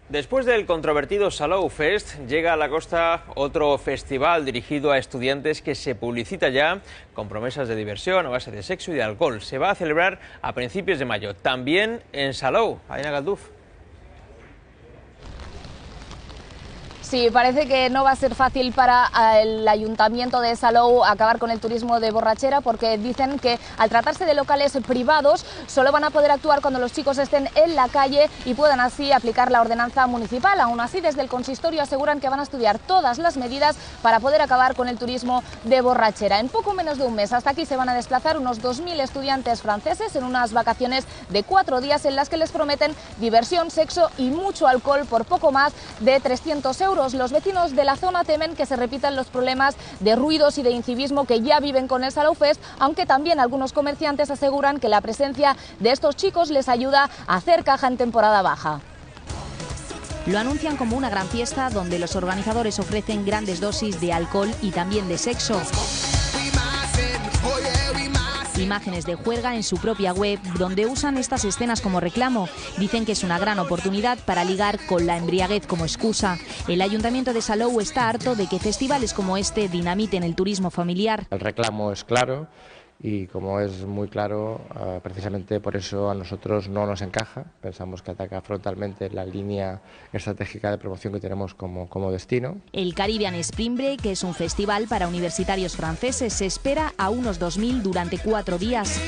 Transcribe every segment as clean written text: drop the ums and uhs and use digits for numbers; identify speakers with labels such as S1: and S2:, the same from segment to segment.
S1: Después del controvertido Salou Fest, llega a la costa otro festival dirigido a estudiantes que se publicita ya con promesas de diversión a base de sexo y de alcohol. Se va a celebrar a principios de mayo, también en Salou. Aina Galduf.
S2: Sí, parece que no va a ser fácil para el Ayuntamiento de Salou acabar con el turismo de borrachera, porque dicen que al tratarse de locales privados solo van a poder actuar cuando los chicos estén en la calle y puedan así aplicar la ordenanza municipal. Aún así, desde el consistorio aseguran que van a estudiar todas las medidas para poder acabar con el turismo de borrachera. En poco menos de un mes hasta aquí se van a desplazar unos 2000 estudiantes franceses en unas vacaciones de 4 días en las que les prometen diversión, sexo y mucho alcohol por poco más de 300 euros. Los vecinos de la zona temen que se repitan los problemas de ruidos y de incivismo que ya viven con el Salou Fest, aunque también algunos comerciantes aseguran que la presencia de estos chicos les ayuda a hacer caja en temporada baja.
S3: Lo anuncian como una gran fiesta donde los organizadores ofrecen grandes dosis de alcohol y también de sexo. Imágenes de juerga en su propia web, donde usan estas escenas como reclamo. Dicen que es una gran oportunidad para ligar con la embriaguez como excusa. El Ayuntamiento de Salou está harto de que festivales como este dinamiten el turismo familiar.
S4: El reclamo es claro y, como es muy claro, precisamente por eso a nosotros no nos encaja. Pensamos que ataca frontalmente la línea estratégica de promoción que tenemos como destino.
S3: El Caribbean Spring Break, que es un festival para universitarios franceses, se espera a unos 2000 durante 4 días.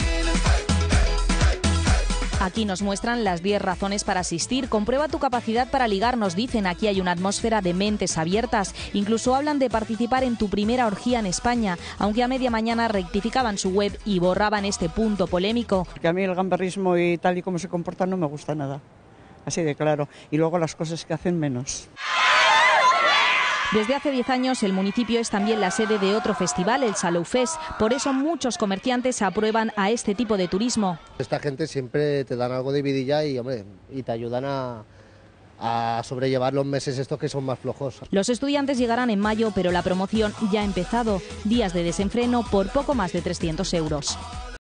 S3: Aquí nos muestran las 10 razones para asistir. Comprueba tu capacidad para ligar, nos dicen. Aquí hay una atmósfera de mentes abiertas. Incluso hablan de participar en tu primera orgía en España, aunque a media mañana rectificaban su web y borraban este punto polémico.
S5: Que a mí el gamberrismo y tal y como se comportan no me gusta nada, así de claro. Y luego las cosas que hacen menos.
S3: Desde hace 10 años el municipio es también la sede de otro festival, el Salou Fest. Por eso muchos comerciantes aprueban a este tipo de turismo.
S6: Esta gente siempre te dan algo de vidilla y, hombre, y te ayudan a sobrellevar los meses estos que son más flojos.
S3: Los estudiantes llegarán en mayo, pero la promoción ya ha empezado. Días de desenfreno por poco más de 300 euros.